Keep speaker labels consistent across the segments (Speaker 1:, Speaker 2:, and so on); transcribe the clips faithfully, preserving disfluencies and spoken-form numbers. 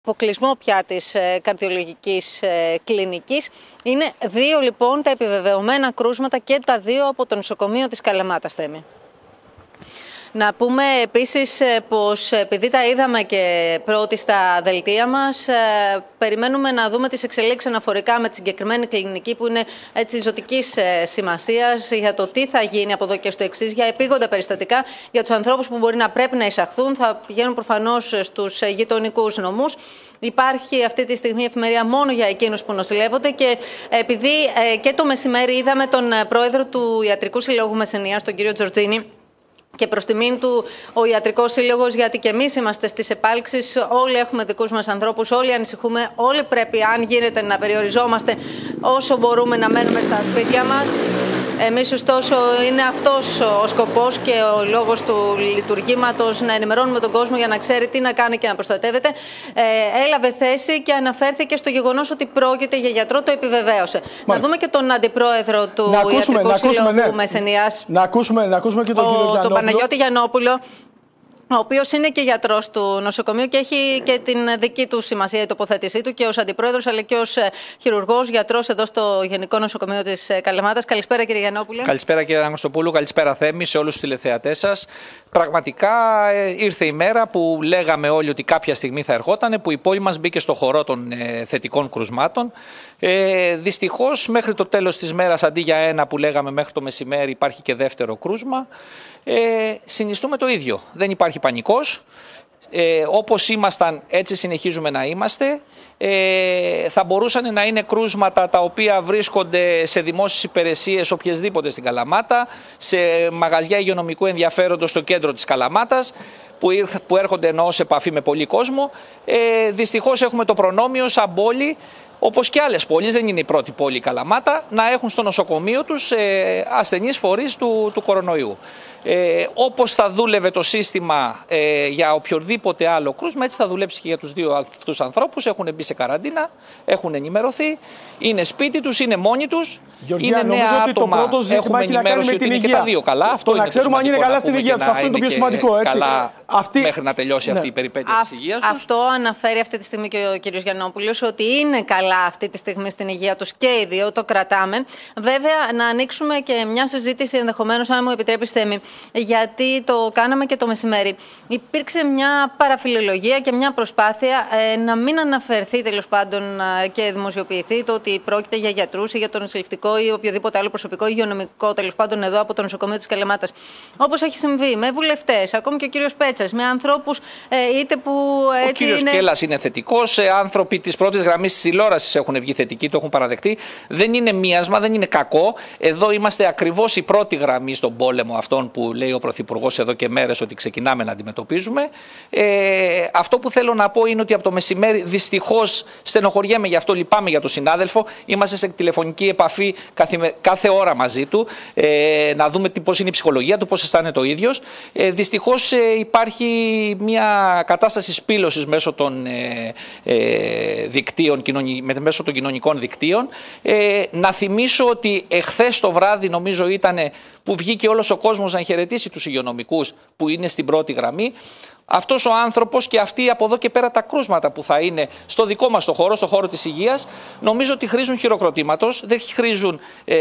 Speaker 1: αποκλεισμό πια της ε, καρδιολογικής ε, κλινικής. Είναι δύο λοιπόν τα επιβεβαιωμένα κρούσματα και τα δύο από το νοσοκομείο της Καλαμάτας, Θέμη. Να πούμε επίσης πως επειδή τα είδαμε και πρώτοι στα δελτία μας, περιμένουμε να δούμε τις εξελίξεις αναφορικά με τη συγκεκριμένη κλινική που είναι έτσι ζωτικής σημασίας για το τι θα γίνει από εδώ και στο εξής, για επίγοντα περιστατικά, για τους ανθρώπους που μπορεί να πρέπει να εισαχθούν, θα πηγαίνουν προφανώς στους γειτονικούς νομούς. Υπάρχει αυτή τη στιγμή εφημερία μόνο για εκείνους που νοσηλεύονται και επειδή και το μεσημέρι είδαμε τον πρόεδρο του Ιατρικού Συλλόγου Μεσσηνίας, τον κύριο Τζορτζίνη, και προς τιμήν του ο Ιατρικός Σύλλογος, γιατί και εμείς είμαστε στις επάλξεις, όλοι έχουμε δικούς μας ανθρώπους, όλοι ανησυχούμε, όλοι πρέπει αν γίνεται να περιοριζόμαστε όσο μπορούμε να μένουμε στα σπίτια μας. Εμείς ωστόσο είναι αυτός ο σκοπός και ο λόγος του λειτουργήματος, να ενημερώνουμε τον κόσμο για να ξέρει τι να κάνει και να προστατεύεται. Ε, έλαβε θέση και αναφέρθηκε στο γεγονός ότι πρόκειται για γιατρό, το επιβεβαίωσε. Μάλιστα. Να δούμε και τον αντιπρόεδρο του να ακούσουμε, Ιατρικού να Συλλόγου ναι. Μεσσηνίας.
Speaker 2: Να ακούσουμε, να ακούσουμε και τον ο, κύριο Γιαννόπουλο. Τον Παναγιώτη
Speaker 1: Γιαννόπουλο, ο οποίος είναι και γιατρός του νοσοκομείου και έχει και την δική του σημασία η τοποθέτησή του και ως αντιπρόεδρος αλλά και ως χειρουργός γιατρός εδώ στο Γενικό Νοσοκομείο της Καλαμάτας. Καλησπέρα κύριε Γιαννόπουλε.
Speaker 3: Καλησπέρα κύριε Αναγνωστοπούλου, καλησπέρα Θέμη σε όλους τους τηλεθεατές σας. Πραγματικά ήρθε η μέρα που λέγαμε όλοι ότι κάποια στιγμή θα ερχόταν, που η πόλη μας μπήκε στο χορό των ε, θετικών κρουσμάτων. Ε, δυστυχώς μέχρι το τέλος της μέρας, αντί για ένα που λέγαμε μέχρι το μεσημέρι, υπάρχει και δεύτερο κρούσμα. Ε, συνιστούμε το ίδιο. Δεν υπάρχει πανικός. Ε, όπως ήμασταν, έτσι συνεχίζουμε να είμαστε. Ε, θα μπορούσαν να είναι κρούσματα τα οποία βρίσκονται σε δημόσιες υπηρεσίες οποιασδήποτε στην Καλαμάτα, σε μαγαζιά υγειονομικού ενδιαφέροντος στο κέντρο της Καλαμάτας, που έρχονται εννοώ σε επαφή με πολύ κόσμο. Ε, δυστυχώς έχουμε το προνόμιο σαν πόλη, όπως και άλλες πόλεις, δεν είναι η πρώτη πόλη η Καλαμάτα, να έχουν στο νοσοκομείο τους ε, ασθενείς φορείς του, του κορονοϊού. Ε, όπως θα δούλευε το σύστημα ε, για οποιοδήποτε άλλο κρούσμα, έτσι θα δουλέψει και για τους δύο αυτούς ανθρώπους. Έχουν μπει σε καραντίνα, έχουν ενημερωθεί, είναι σπίτι τους, είναι μόνοι τους.
Speaker 2: Γεωργία,
Speaker 3: είναι νέα
Speaker 2: ότι
Speaker 3: άτομα,
Speaker 2: το πρώτο ζήτημα έχει να κάνει με την υγεία.
Speaker 3: Και τα δύο καλά.
Speaker 2: Το,
Speaker 3: αυτό
Speaker 2: το να ξέρουμε αν είναι καλά στην υγεία τους. Αυτό είναι το πιο σημαντικό. Έτσι.
Speaker 3: Καλά
Speaker 2: αυτή...
Speaker 3: μέχρι να τελειώσει ναι. αυτή η περιπέτεια
Speaker 1: Α,
Speaker 3: της υγείας τους.
Speaker 1: Αυτό αναφέρει αυτή τη στιγμή και ο κ. Γιαννόπουλος, ότι είναι καλά αυτή τη στιγμή στην υγεία τους και οι δύο, το κρατάμε. Βέβαια, να ανοίξουμε και μια συζήτηση ενδεχομένως, αν μου επιτρέπεις Θέμη, γιατί το κάναμε και το μεσημέρι. Υπήρξε μια παραφιλολογία και μια προσπάθεια ε, να μην αναφερθεί τέλος πάντων ε, και δημοσιοποιηθεί το ότι πρόκειται για γιατρούς ή για το νοσηλευτικό ή οποιοδήποτε άλλο προσωπικό υγειονομικό τέλος πάντων εδώ από το νοσοκομείο της Καλαμάτας. Όπως έχει συμβεί με βουλευτές, ακόμη και ο κύριος Πέτσας, με ανθρώπους ε, είτε που έτσι.
Speaker 3: Ο κύριος
Speaker 1: είναι...
Speaker 3: Κέλλας είναι θετικός, ε, άνθρωποι της πρώτης γραμμής της τηλεόρασης έχουν βγει θετικοί, το έχουν παραδεχτεί. Δεν είναι μίασμα, δεν είναι κακό. Εδώ είμαστε ακριβώς η πρώτη γραμμή στον πόλεμο αυτόν που λέει ο Πρωθυπουργός εδώ και μέρες ότι ξεκινάμε να αντιμετωπίζουμε. Ε, αυτό που θέλω να πω είναι ότι από το μεσημέρι δυστυχώς στενοχωριέμαι, γι' αυτό λυπάμαι για τον συνάδελφο. Είμαστε σε τηλεφωνική επαφή κάθε, κάθε ώρα μαζί του, ε, να δούμε πώς είναι η ψυχολογία του, πώς αισθάνεται ο ίδιος. Ε, δυστυχώς ε, υπάρχει μια κατάσταση σπήλωσης μέσω των, ε, ε, δικτύων, κοινωνι, μέσω των κοινωνικών δικτύων. Ε, να θυμίσω ότι εχθές το βράδυ νομίζω ήταν που βγήκε όλος ο κόσμος να χαιρετήσει τους υγειονομικούς που είναι στην πρώτη γραμμή. Αυτός ο άνθρωπος και αυτοί από εδώ και πέρα τα κρούσματα που θα είναι στο δικό μας το χώρο, στο χώρο της υγείας, νομίζω ότι χρήζουν χειροκροτήματος, δεν χρήζουν ε,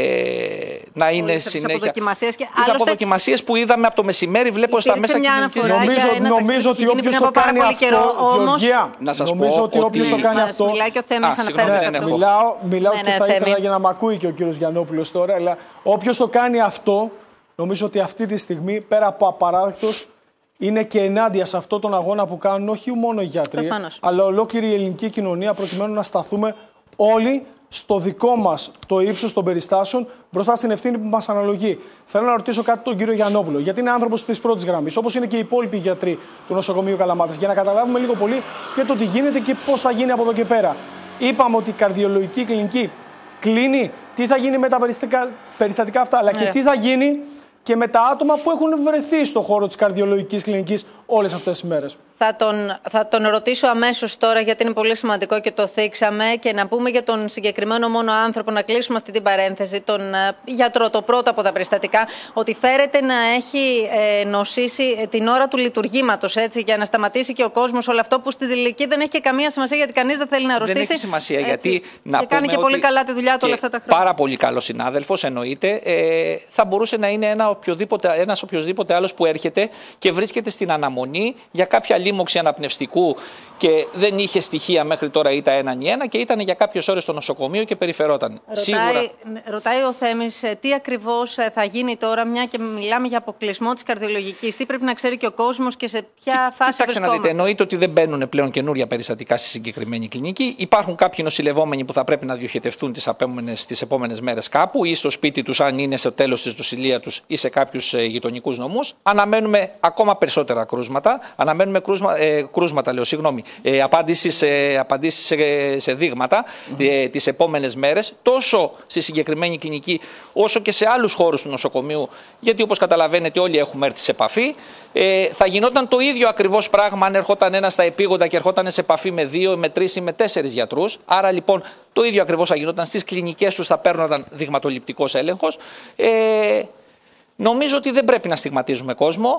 Speaker 3: να είναι Όλες συνέχεια.
Speaker 1: Αποδοκιμασίες και...
Speaker 3: Τις αποδοκιμασίες που είδαμε από το μεσημέρι, βλέπω στα μέσα κοινωνικής.
Speaker 2: Νομίζω, νομίζω ότι όποιος το κάνει αυτό, Γεωργία, νομίζω ότι όποιος το κάνει αυτό...
Speaker 1: Μιλάει και ο Θέμης αναφέρεται.
Speaker 2: Μιλάω και θα ήθελα για να μ' ακούει και ο κύριος Γιαννόπουλος τώρα, αλλά όποιος το κάνει αυτό, νομίζω ότι αυτή τη στιγμή, πέρα από απαράδεκτος, είναι και ενάντια σε αυτόν τον αγώνα που κάνουν όχι μόνο οι γιατροί, Προφανώς. αλλά ολόκληρη η ελληνική κοινωνία, προκειμένου να σταθούμε όλοι στο δικό μας το ύψος των περιστάσεων μπροστά στην ευθύνη που μας αναλογεί. Θέλω να ρωτήσω κάτι τον κύριο Γιαννόπουλο, γιατί είναι άνθρωπος της πρώτης γραμμής, όπως είναι και οι υπόλοιποι γιατροί του νοσοκομείου Καλαμάτας, για να καταλάβουμε λίγο πολύ και το τι γίνεται και πώς θα γίνει από εδώ και πέρα. Είπαμε ότι η καρδιολογική κλινική κλείνει. Τι θα γίνει με τα περιστατικά, περιστατικά αυτά, αλλά και τι θα γίνει και με τα άτομα που έχουν βρεθεί στον χώρο της καρδιολογικής κλινικής όλες αυτές τις μέρες.
Speaker 1: Θα Θα τον, θα τον ρωτήσω αμέσως τώρα, γιατί είναι πολύ σημαντικό και το θίξαμε, και να πούμε για τον συγκεκριμένο μόνο άνθρωπο, να κλείσουμε αυτή την παρένθεση, τον γιατρό, το πρώτο από τα περιστατικά, ότι φέρεται να έχει ε, νοσήσει την ώρα του λειτουργήματος, έτσι, για να σταματήσει και ο κόσμος όλο αυτό, που στην τελική δεν έχει και καμία σημασία, γιατί κανείς δεν θέλει να αρρωστήσει.
Speaker 3: Δεν έχει σημασία,
Speaker 1: έτσι,
Speaker 3: γιατί να
Speaker 1: και κάνει και πολύ καλά τη δουλειά του όλα αυτά τα χρόνια.
Speaker 3: Πάρα πολύ καλό συνάδελφος, εννοείται. Ε, θα μπορούσε να είναι ένα οποιοδήποτε, ένας οποιοδήποτε άλλος που έρχεται και βρίσκεται στην αναμονή για κάποια λίμωξη αναπνευστικού και δεν είχε στοιχεία μέχρι τώρα ή τα έναν ή ένα και ήταν για κάποιες ώρες στο νοσοκομείο και περιφερόταν.
Speaker 1: Ρωτάει,
Speaker 3: Σίγουρα...
Speaker 1: ρωτάει ο Θέμης τι ακριβώς θα γίνει τώρα, μια και μιλάμε για αποκλεισμό της καρδιολογικής. Τι πρέπει να ξέρει και ο κόσμος και σε ποια φάση
Speaker 3: Κοιτάξτε
Speaker 1: βρισκόμαστε.
Speaker 3: να δείτε, εννοείται ότι δεν μπαίνουν πλέον καινούρια περιστατικά στη συγκεκριμένη κλινική. Υπάρχουν κάποιοι νοσηλευόμενοι που θα πρέπει να διοχετευτούν τις επόμενες, τις επόμενες μέρες κάπου ή στο σπίτι τους, αν είναι στο τέλος της νοσηλείας τους ή σε κάποιους ε, γειτονικούς νομούς. Αναμένουμε ακόμα περισσότερα κρούσματα. Αναμένουμε κρούσμα, ε, κρούσματα, λέω, συγγνώμη, ε, απαντήσεις, ε, απαντήσεις σε, σε δείγματα mm-hmm. ε, τις επόμενες μέρες, τόσο στη συγκεκριμένη κλινική όσο και σε άλλους χώρους του νοσοκομείου. Γιατί όπως καταλαβαίνετε, όλοι έχουμε έρθει σε επαφή. Ε, θα γινόταν το ίδιο ακριβώς πράγμα αν ερχόταν ένας στα επίγοντα και ερχόταν σε επαφή με δύο, με τρεις ή με τέσσερις γιατρούς. Άρα λοιπόν το ίδιο ακριβώς θα γινόταν στις κλινικές τους, θα παίρνονταν δειγματοληπτικός έλεγχος. Ε, νομίζω ότι δεν πρέπει να στιγματίζουμε κόσμο.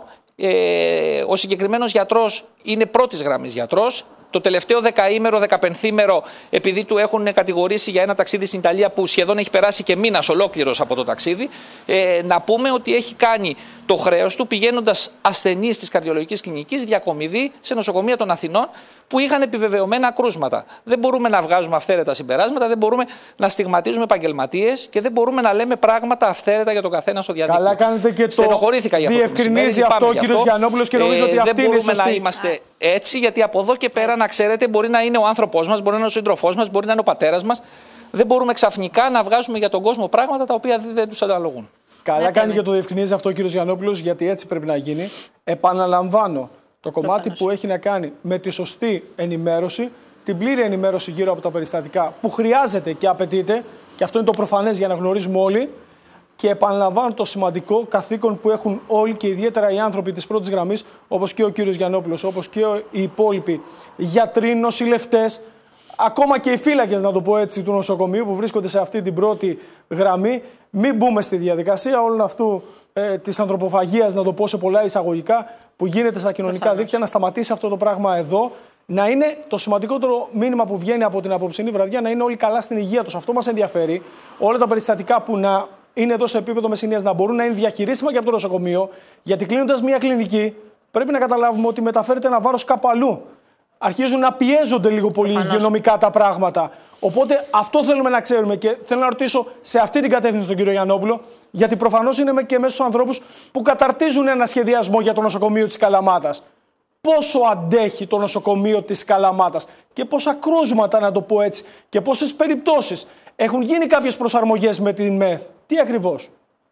Speaker 3: Ε, ο συγκεκριμένος γιατρός είναι πρώτης γραμμής γιατρός. Το τελευταίο δεκαήμερο, δεκαπενθήμερο, επειδή του έχουν κατηγορήσει για ένα ταξίδι στην Ιταλία που σχεδόν έχει περάσει και μήνας ολόκληρος από το ταξίδι, ε, να πούμε ότι έχει κάνει το χρέος του πηγαίνοντας ασθενείς της καρδιολογικής κλινικής διακομιδή σε νοσοκομεία των Αθηνών που είχαν επιβεβαιωμένα κρούσματα. Δεν μπορούμε να βγάζουμε αυθαίρετα συμπεράσματα, δεν μπορούμε να στιγματίζουμε επαγγελματίες και δεν μπορούμε να λέμε πράγματα αυθαίρετα για τον καθένα στο διαδίκτυο.
Speaker 2: Καλά κάνετε και το διευκρινίζει αυτό ο κύριος Γιαννόπουλος και νομίζω ε, ότι αυτή είναι η σωστή.
Speaker 3: Δεν μπορούμε να είμαστε έτσι, γιατί από εδώ και πέρα, να ξέρετε, μπορεί να είναι ο άνθρωπός μας, μπορεί να είναι ο σύντροφός μας, μπορεί να είναι ο πατέρας μας. Δεν μπορούμε ξαφνικά να βγάζουμε για τον κόσμο πράγματα τα οποία δεν τους αναλογούν.
Speaker 2: Καλά κάνει και το διευκρινίζει αυτό ο κύριος Γιαννόπουλος, γιατί έτσι πρέπει να γίνει. Επαναλαμβάνω, το κομμάτι Προφανώς. που έχει να κάνει με τη σωστή ενημέρωση, την πλήρη ενημέρωση γύρω από τα περιστατικά που χρειάζεται και απαιτείται, και αυτό είναι το προφανές για να γνωρίζουμε όλοι. Και επαναλαμβάνω το σημαντικό καθήκον που έχουν όλοι και ιδιαίτερα οι άνθρωποι της πρώτης γραμμής, όπως και ο κύριος Γιαννόπουλος, όπως και οι υπόλοιποι γιατροί, νοσηλευτές, ακόμα και οι φύλακες, να το πω έτσι, του νοσοκομείου που βρίσκονται σε αυτή την πρώτη γραμμή. Μην μπούμε στη διαδικασία όλων αυτού ε, της ανθρωποφαγίας, να το πω σε πολλά εισαγωγικά, που γίνεται στα κοινωνικά Προφανώς. δίκτυα, να σταματήσει αυτό το πράγμα εδώ. Να είναι το σημαντικότερο μήνυμα που βγαίνει από την απόψινή βραδιά, να είναι όλοι καλά στην υγεία τους. Αυτό μας ενδιαφέρει. Όλα τα περιστατικά που να είναι εδώ σε επίπεδο μεσηνίας να μπορούν να είναι διαχειρίσιμα και από το νοσοκομείο, γιατί κλείνοντας μια κλινική, πρέπει να καταλάβουμε ότι μεταφέρεται ένα βάρος κάπου αλλού. Αρχίζουν να πιέζονται λίγο πολύ υγειονομικά τα πράγματα. Οπότε αυτό θέλουμε να ξέρουμε και θέλω να ρωτήσω σε αυτή την κατεύθυνση τον κύριο Γιαννόπουλο, γιατί προφανώς είναι και μέσα στους ανθρώπους που καταρτίζουν ένα σχεδιασμό για το νοσοκομείο της Καλαμάτας. Πόσο αντέχει το νοσοκομείο της Καλαμάτας και πόσα κρούσματα, να το πω έτσι, και πόσες περιπτώσεις έχουν γίνει κάποιες προσαρμογές με την ΜΕΘ. Τι ακριβώς?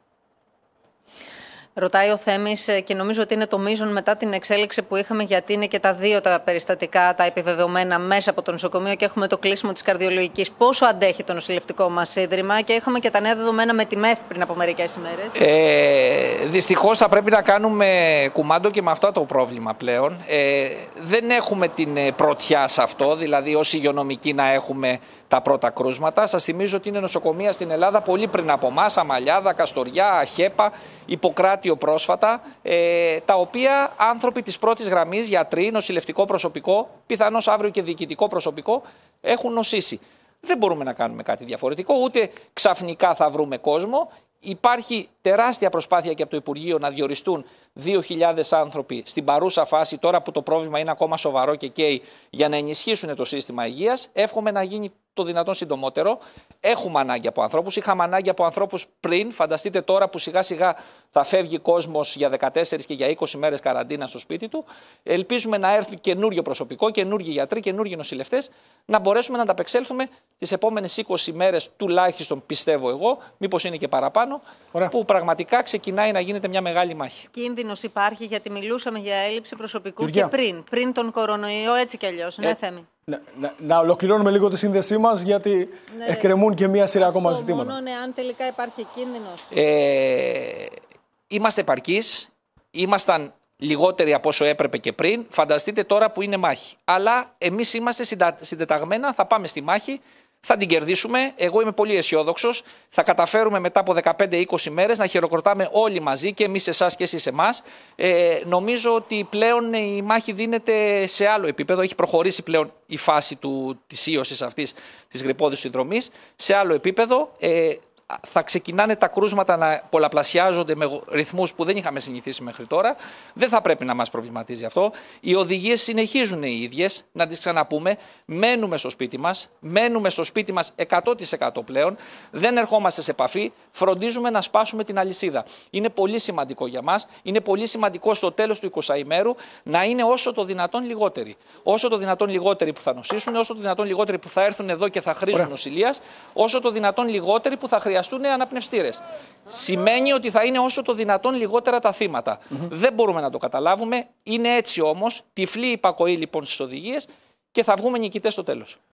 Speaker 1: Ρωτάει ο Θέμης και νομίζω ότι είναι το μείζον μετά την εξέλιξη που είχαμε, γιατί είναι και τα δύο τα περιστατικά, τα επιβεβαιωμένα μέσα από το νοσοκομείο και έχουμε το κλείσιμο της καρδιολογικής. Πόσο αντέχει το νοσηλευτικό μας ίδρυμα και είχαμε και τα νέα δεδομένα με τη ΜΕΘ πριν από μερικές ημέρες.
Speaker 3: Ε, δυστυχώς θα πρέπει να κάνουμε κουμάντο και με αυτό το πρόβλημα πλέον. Ε, δεν έχουμε την πρωτιά σε αυτό, δηλαδή ως υγειονομικοί να έχουμε τα πρώτα κρούσματα. Σας θυμίζω ότι είναι νοσοκομεία στην Ελλάδα πολύ πριν από εμάς, Αμαλιάδα, Καστοριά, Αχέπα, Ιπποκράτιο πρόσφατα, ε, τα οποία άνθρωποι της πρώτης γραμμής, γιατροί, νοσηλευτικό προσωπικό, πιθανώς αύριο και διοικητικό προσωπικό, έχουν νοσήσει. Δεν μπορούμε να κάνουμε κάτι διαφορετικό, ούτε ξαφνικά θα βρούμε κόσμο. Υπάρχει τεράστια προσπάθεια και από το Υπουργείο να διοριστούν δύο χιλιάδες άνθρωποι στην παρούσα φάση, τώρα που το πρόβλημα είναι ακόμα σοβαρό και καίει, για να ενισχύσουν το σύστημα υγείας. Εύχομαι να γίνει το δυνατόν συντομότερο. Έχουμε ανάγκη από ανθρώπους. Είχαμε ανάγκη από ανθρώπους πριν. Φανταστείτε τώρα που σιγά σιγά θα φεύγει κόσμος για δεκατέσσερις και για είκοσι μέρες καραντίνα στο σπίτι του. Ελπίζουμε να έρθει καινούριο προσωπικό, καινούργιοι γιατροί, καινούργιοι νοσηλευτές, να μπορέσουμε να ανταπεξέλθουμε τις επόμενες είκοσι μέρες τουλάχιστον, πιστεύω εγώ, μήπως είναι και παραπάνω, Ωραία. που πραγματικά ξεκινάει να γίνεται μια μεγάλη μάχη.
Speaker 1: Κίνδυνος υπάρχει, γιατί μιλούσαμε για έλλειψη προσωπικού
Speaker 2: Γεωργία.
Speaker 1: και πριν, πριν τον κορονοϊό, έτσι κι αλλιώς. Ναι, Θέμη.
Speaker 2: Να, να, να ολοκληρώνουμε λίγο τη σύνδεσή μας, γιατί ναι, εκκρεμούν και μία σειρά ακόμα ζητήματα.
Speaker 1: Μόνο ναι, αν τελικά υπάρχει κίνδυνος.
Speaker 3: Ε, είμαστε επαρκείς, ήμασταν λιγότεροι από όσο έπρεπε και πριν. Φανταστείτε τώρα που είναι μάχη. Αλλά εμείς είμαστε συντεταγμένα, θα πάμε στη μάχη, θα την κερδίσουμε. Εγώ είμαι πολύ αισιόδοξος. Θα καταφέρουμε μετά από δεκαπέντε είκοσι μέρες να χειροκροτάμε όλοι μαζί, και εμείς εσάς και εσείς εμάς. Ε, νομίζω ότι πλέον η μάχη δίνεται σε άλλο επίπεδο. Έχει προχωρήσει πλέον η φάση του, της ίωσης αυτής της γρυππώδους συνδρομής σε άλλο επίπεδο. Ε, θα ξεκινάνε τα κρούσματα να πολλαπλασιάζονται με ρυθμούς που δεν είχαμε συνηθίσει μέχρι τώρα. Δεν θα πρέπει να μας προβληματίζει αυτό. Οι οδηγίες συνεχίζουν οι ίδιες, να τις ξαναπούμε. Μένουμε στο σπίτι μας, μένουμε στο σπίτι μας εκατό τοις εκατό πλέον. Δεν ερχόμαστε σε επαφή, φροντίζουμε να σπάσουμε την αλυσίδα. Είναι πολύ σημαντικό για μας, είναι πολύ σημαντικό στο τέλος του εικοσαημέρου να είναι όσο το δυνατόν λιγότεροι. Όσο το δυνατόν λιγότεροι που θα νοσήσουν, όσο το δυνατόν λιγότεροι που θα έρθουν εδώ και θα χρήσουν νοσηλείας, όσο το δυνατόν λιγότεροι που θα χρειαστούν αναπνευστήρες. Σημαίνει ότι θα είναι όσο το δυνατόν λιγότερα τα θύματα. Mm-hmm. Δεν μπορούμε να το καταλάβουμε. Είναι έτσι όμως. Τυφλή υπακοή λοιπόν στις οδηγίες, και θα βγούμε νικητές στο τέλος.